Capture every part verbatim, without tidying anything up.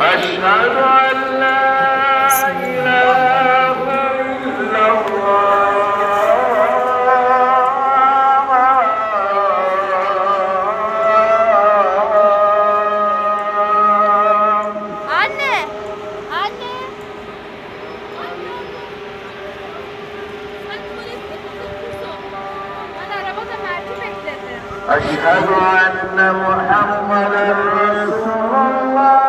أشهد أن لا إله إلا الله Anne! Anne! Sen tuvalette misin kuzum? Ben arabada Mert'i bekledim. أشهد أن محمدا رسول الله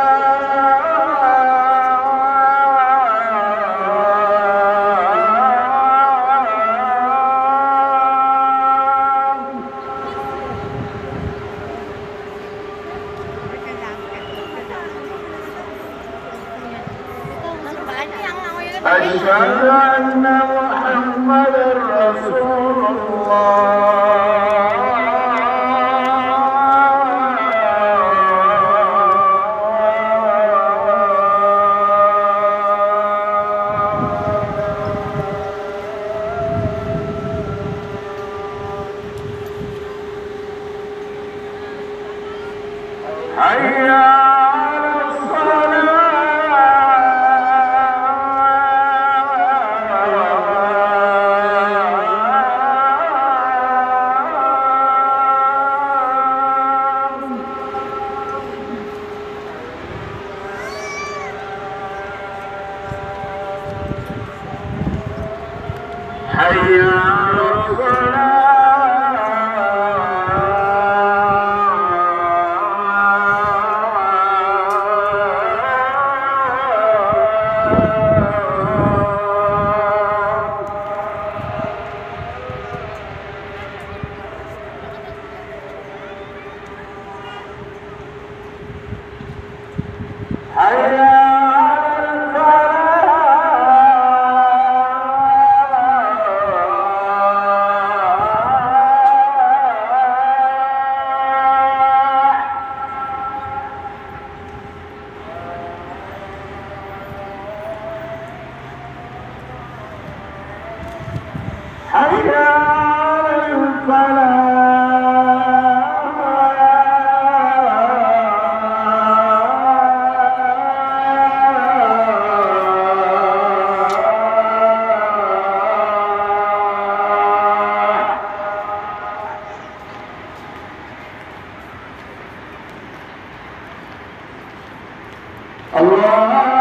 أشهد أن محمدا رسول الله حي على حي على حي على الفلاح الله